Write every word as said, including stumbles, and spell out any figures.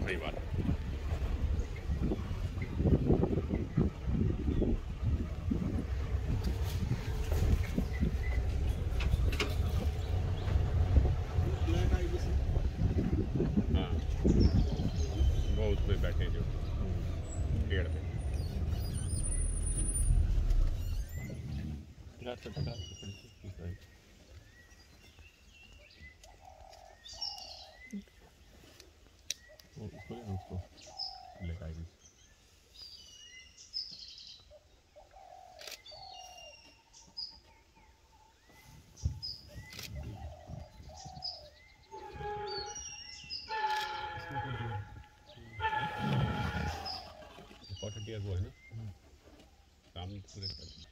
सही बात है। हाँ वो उसमें बैठे जो पेड़ पे उसको उसको ब्लैक आईज फोर्टी इयर्स वो है ना काम पूरे